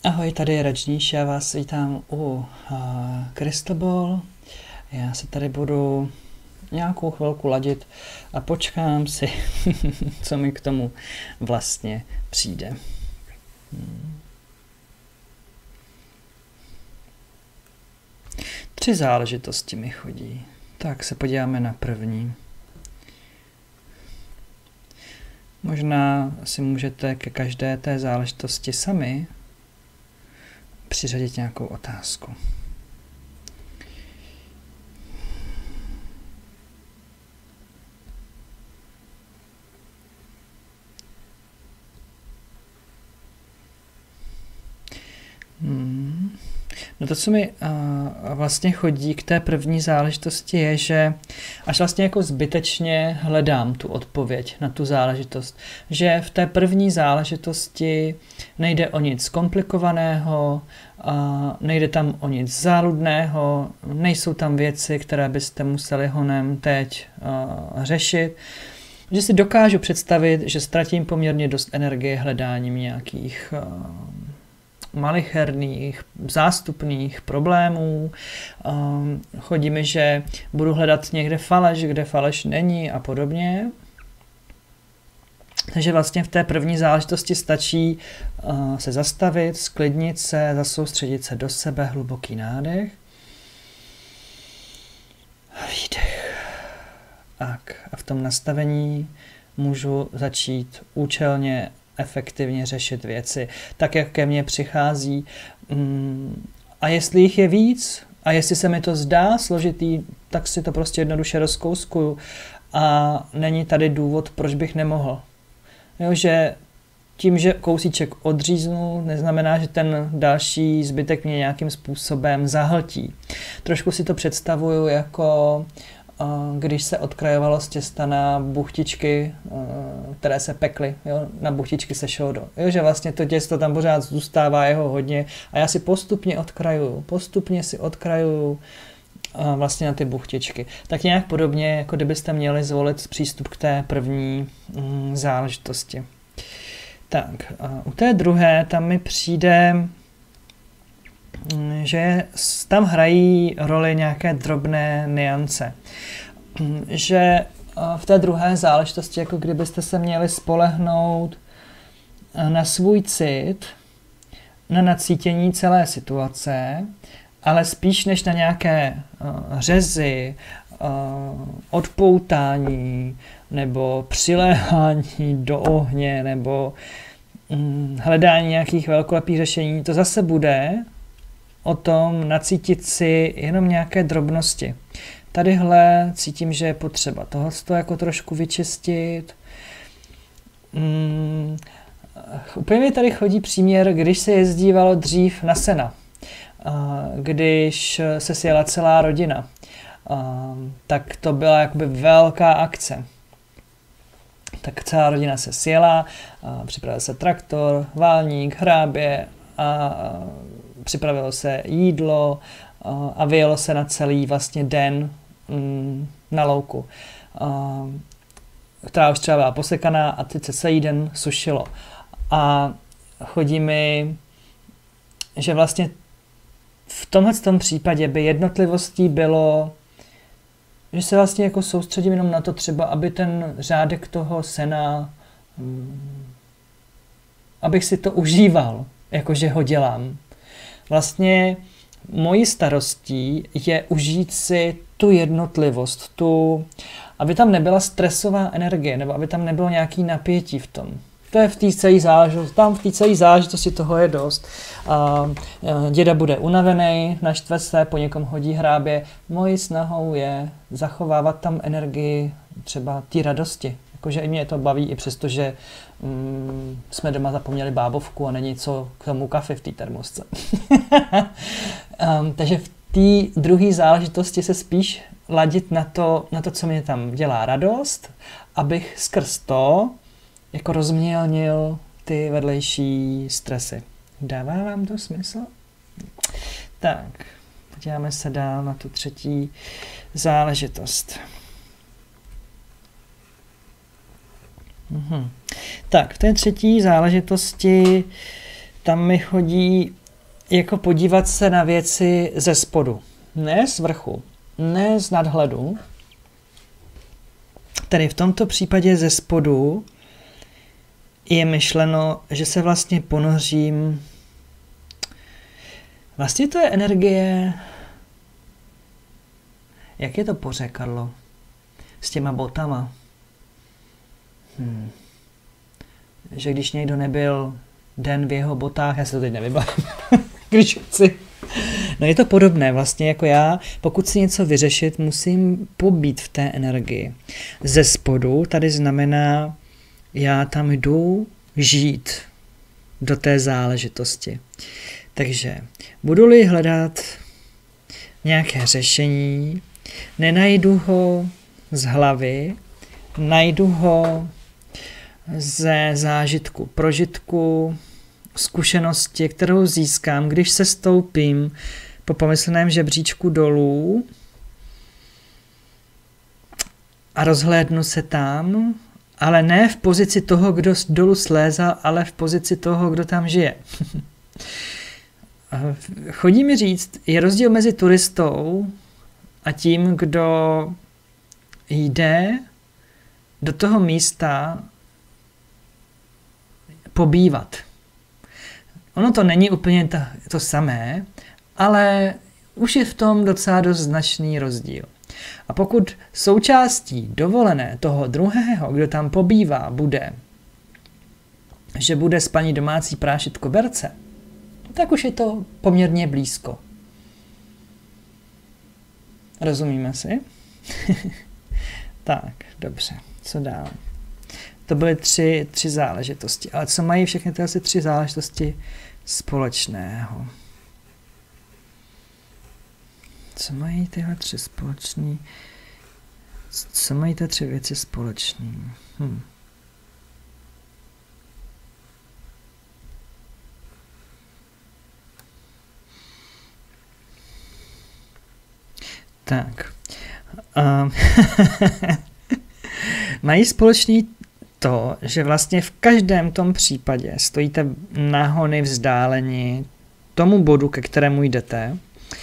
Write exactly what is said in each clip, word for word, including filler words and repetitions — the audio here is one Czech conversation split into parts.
Ahoj, tady je Rajníš, já vás vítám u uh, Crystal Ball. Já se tady budu nějakou chvilku ladit a počkám si, co mi k tomu vlastně přijde. Hmm. Tři záležitosti mi chodí. Tak se podíváme na první. Možná si můžete ke každé té záležitosti sami přiřadit nějakou otázku. Hmm. No to, co mi uh, vlastně chodí k té první záležitosti, je, že až vlastně jako zbytečně hledám tu odpověď na tu záležitost. Že v té první záležitosti nejde o nic komplikovaného, uh, nejde tam o nic záludného, nejsou tam věci, které byste museli honem teď uh, řešit. Že si dokážu představit, že ztratím poměrně dost energie hledáním nějakých uh, malicherných, zástupných problémů. Um, chodí mi, že budu hledat někde faleš, kde faleš není a podobně. Takže vlastně v té první záležitosti stačí uh, se zastavit, sklidnit se, zasoustředit se do sebe, hluboký nádech. Výdech. Tak. A v tom nastavení můžu začít účelně efektivně řešit věci, tak jak ke mně přichází. A jestli jich je víc, a jestli se mi to zdá složitý, tak si to prostě jednoduše rozkouskuju a není tady důvod, proč bych nemohl. Jo, že tím, že kousíček odříznu, neznamená, že ten další zbytek mě nějakým způsobem zahltí. Trošku si to představuju jako když se odkrajovalo z těsta na buchtičky, které se pekly, jo, na buchtičky se šodo. Jo, že vlastně to těsto tam pořád zůstává jeho hodně a já si postupně odkrajuju, postupně si odkrajuju vlastně na ty buchtičky. Tak nějak podobně, jako kdybyste měli zvolit přístup k té první mm, záležitosti. Tak, u té druhé tam mi přijde, že tam hrají roli nějaké drobné nuance. Že v té druhé záležitosti, jako kdybyste se měli spolehnout na svůj cit, na nacítění celé situace, ale spíš než na nějaké řezy, odpoutání nebo přiléhání do ohně nebo hledání nějakých velkolepých řešení, to zase bude o tom nacítit si jenom nějaké drobnosti. Tadyhle cítím, že je potřeba tohle jako trošku vyčistit. Hmm, úplně mi tady chodí příměr, když se jezdívalo dřív na sena, když se sjela celá rodina, tak to byla jakoby velká akce. Tak celá rodina se sjela, připravil se traktor, válník, hrábě a připravilo se jídlo a vyjelo se na celý vlastně den na louku, která už třeba byla posekaná a teď se celý den sušilo. A chodí mi, že vlastně v tomhle tom případě by jednotlivostí bylo, že se vlastně jako soustředím jenom na to třeba, aby ten řádek toho sena, abych si to užíval, jakože ho dělám. Vlastně mojí starostí je užít si tu jednotlivost, tu, aby tam nebyla stresová energie, nebo aby tam nebylo nějaký napětí v tom. To je v té celé záležitosti, tam v té celé záležitosti toho je dost. A děda bude unavený, naštve se, po někom hodí hrábě. Mojí snahou je zachovávat tam energii třeba té radosti. Jakože i mě to baví, i přesto, že mm, jsme doma zapomněli bábovku a není co k tomu kafe v té termosce. um, takže v té druhé záležitosti se spíš ladit na to, na to, co mě tam dělá radost, abych skrz to jako rozmělnil ty vedlejší stresy. Dává vám to smysl? Tak, podíváme se dál na tu třetí záležitost. Mhm. Tak, v té třetí záležitosti tam mi chodí jako podívat se na věci ze spodu. Ne z vrchu, ne z nadhledu. Tedy v tomto případě ze spodu je myšleno, že se vlastně ponořím. Vlastně to je energie. Jak je to pořekadlo? S těma botama. Hmm. Že když někdo nebyl den v jeho botách, já se to teď nevybavím, když chci. No je to podobné vlastně jako já, pokud si něco vyřešit, musím pobít v té energii. Ze spodu tady znamená, já tam jdu žít do té záležitosti. Takže budu-li hledat nějaké řešení, nenajdu ho z hlavy, najdu ho ze zážitku, prožitku, zkušenosti, kterou získám, když se stoupím po pomyslném žebříčku dolů a rozhlédnu se tam, ale ne v pozici toho, kdo dolů slézal, ale v pozici toho, kdo tam žije. Chodí mi říct, je rozdíl mezi turistou a tím, kdo jde do toho místa pobývat. Ono to není úplně to, to samé, ale už je v tom docela dost značný rozdíl. A pokud součástí dovolené toho druhého, kdo tam pobývá, bude, že bude s paní domácí prášit koberce, tak už je to poměrně blízko. Rozumíme si? Tak, dobře, co dál? To byly tři, tři záležitosti. Ale co mají všechny tyhle tři záležitosti společného? Co mají tyhle tři společný? Co mají ty tři věci společný? Hm. Tak. Um. Mají společný to, že vlastně v každém tom případě stojíte náhony vzdáleni tomu bodu, ke kterému jdete.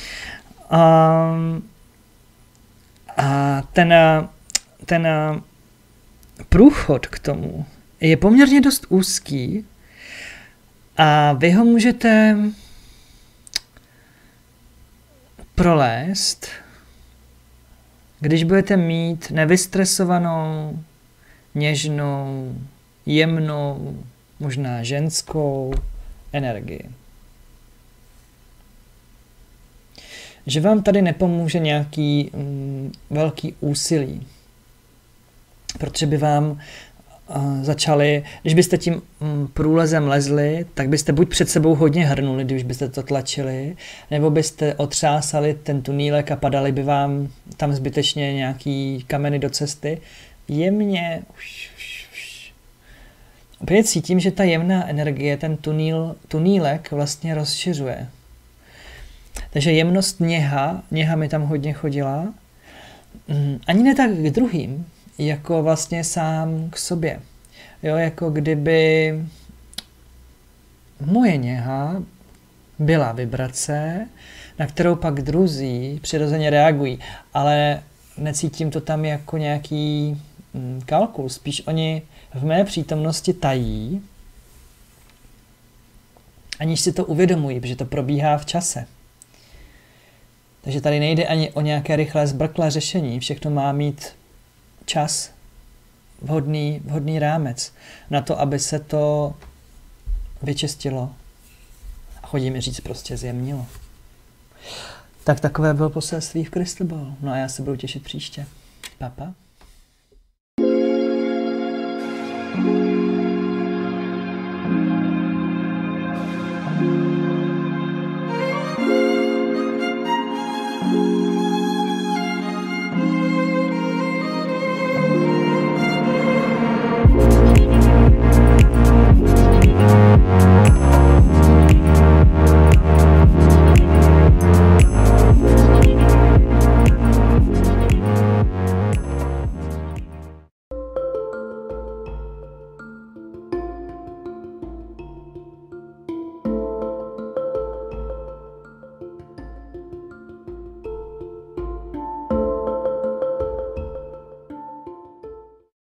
Um, a ten, ten průchod k tomu je poměrně dost úzký a vy ho můžete prolézt, když budete mít nevystresovanou, něžnou, jemnou, možná ženskou energii. Že vám tady nepomůže nějaký mm, velký úsilí, protože by vám uh, začali, když byste tím mm, průlezem lezli, tak byste buď před sebou hodně hrnuli, když byste to tlačili, nebo byste otřásali ten tunílek a padali by vám tam zbytečně nějaký kameny do cesty. Jemně, už, už, už. Opět cítím, že ta jemná energie, ten tuníl, tunílek vlastně rozšiřuje. Takže jemnost něha, něha mi tam hodně chodila, ani ne tak k druhým, jako vlastně sám k sobě. Jo, jako kdyby moje něha byla vibrace, na kterou pak druzí přirozeně reagují, ale necítím to tam jako nějaký kalkul, spíš oni v mé přítomnosti tají, aniž si to uvědomují, protože to probíhá v čase. Takže tady nejde ani o nějaké rychlé zbrklé řešení, všechno má mít čas, vhodný, vhodný rámec na to, aby se to vyčistilo a chodí mi říct prostě zjemnilo. Tak takové bylo poselství v Crystal Ball. No a já se budu těšit příště. Papa.